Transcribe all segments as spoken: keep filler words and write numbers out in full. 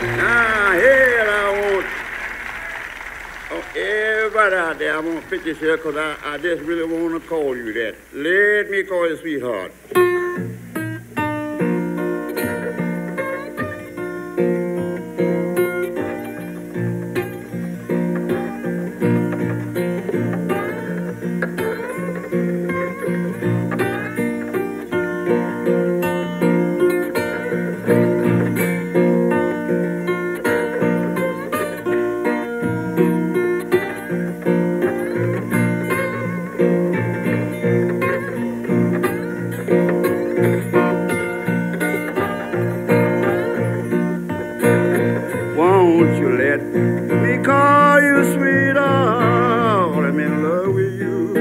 Now, here I want oh, everybody out there, I want to pick this here because I, I just really want to call you that. Let me call you sweetheart. Won't you let me call you sweetheart? I'm in love with you.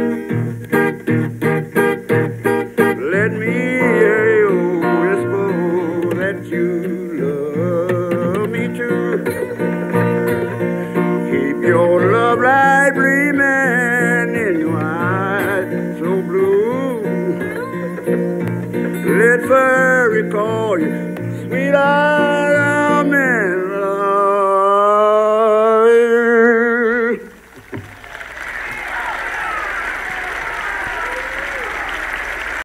Let me hear you whisper that you love me too. Keep your love light gleaming in your eyes so blue. Let Furry call you sweetheart.